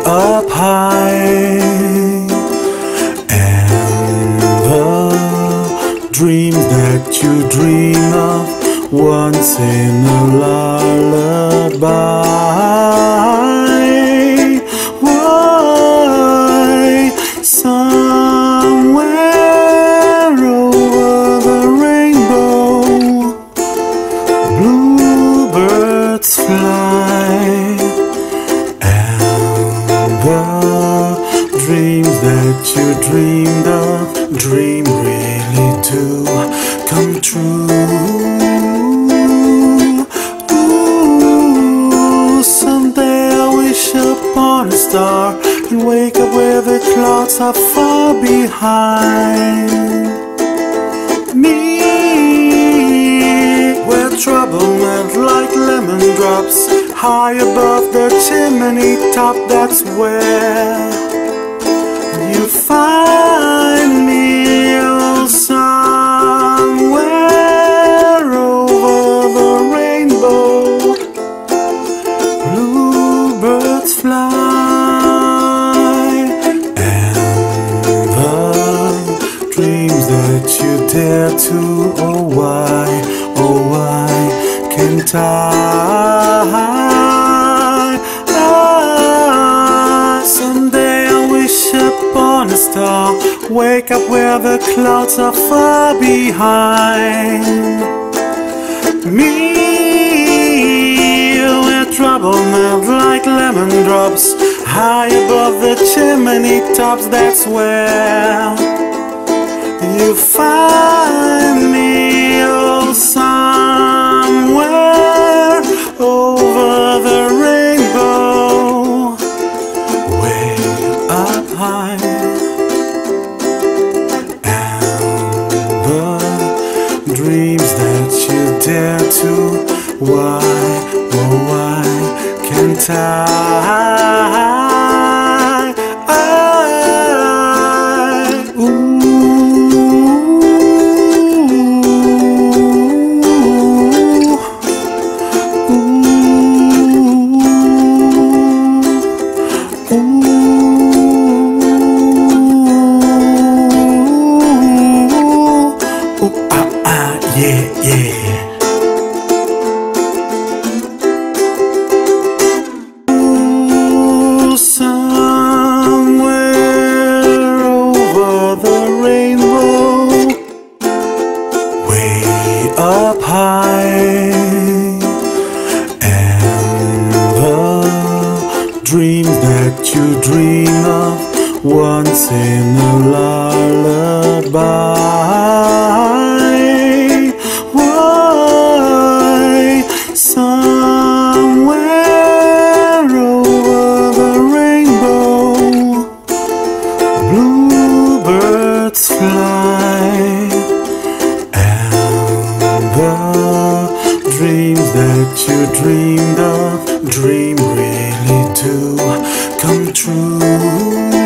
up high, and the dreams that you dream of once in a lullaby. Why, somewhere over the rainbow, bluebirds fly, and the dreams that you dreamed of, dream really do come true. Ooh, someday I wish upon a star and wake up where the clouds are far behind me, where trouble melt like lemon drops high above the chimney top. That's where you find me. Oh, somewhere over the rainbow, bluebirds fly, and the dreams that you dare to, oh why can't I? Someday I wish upon a star, wake up where the clouds are far behind me, where trouble melts like lemon drops high above the chimney tops. That's where you find me. Oh, somewhere over the rainbow, way up high, and the dreams that you dare to, why, oh why can't I? Up high, and the dreams that you dream of once in a lullaby. Why, somewhere over the rainbow, bluebirds fly, the dreams that you dreamed of, dream really do come true.